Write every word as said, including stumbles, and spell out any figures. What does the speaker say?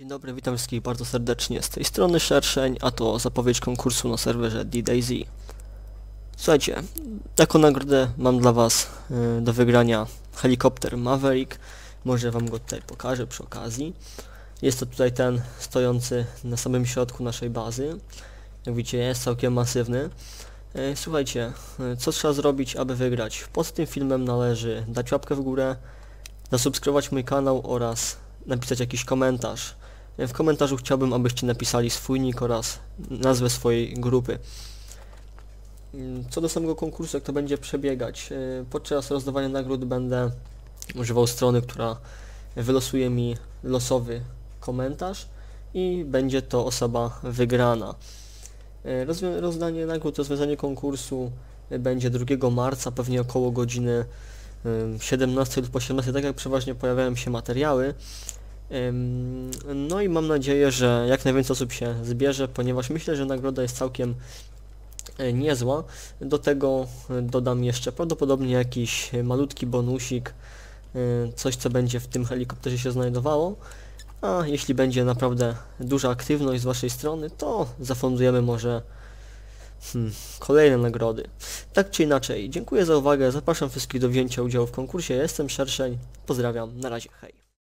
Dzień dobry, witam wszystkich bardzo serdecznie. Z tej strony Szerszeń, a to zapowiedź konkursu na serwerze D-Daisy. Słuchajcie, jako nagrodę mam dla was y, do wygrania helikopter Maverick. Może wam go tutaj pokażę przy okazji. Jest to tutaj ten stojący na samym środku naszej bazy. Jak widzicie, jest całkiem masywny. Y, słuchajcie, y, co trzeba zrobić, aby wygrać? Pod tym filmem należy dać łapkę w górę, zasubskrybować mój kanał oraz napisać jakiś komentarz. W komentarzu chciałbym, abyście napisali swój nick oraz nazwę swojej grupy. Co do samego konkursu, jak to będzie przebiegać, podczas rozdawania nagród będę używał strony, która wylosuje mi losowy komentarz i będzie to osoba wygrana. Rozwią rozdanie nagród, rozwiązanie konkursu będzie drugiego marca, pewnie około godziny siedemnastej lub osiemnastej, tak jak przeważnie pojawiają się materiały. No i mam nadzieję, że jak najwięcej osób się zbierze, ponieważ myślę, że nagroda jest całkiem niezła. Do tego dodam jeszcze prawdopodobnie jakiś malutki bonusik, coś co będzie w tym helikopterze się znajdowało. A jeśli będzie naprawdę duża aktywność z waszej strony, to zafundujemy może hmm, kolejne nagrody. Tak czy inaczej, dziękuję za uwagę, zapraszam wszystkich do wzięcia udziału w konkursie. Ja jestem Szerszeń, pozdrawiam, na razie, hej.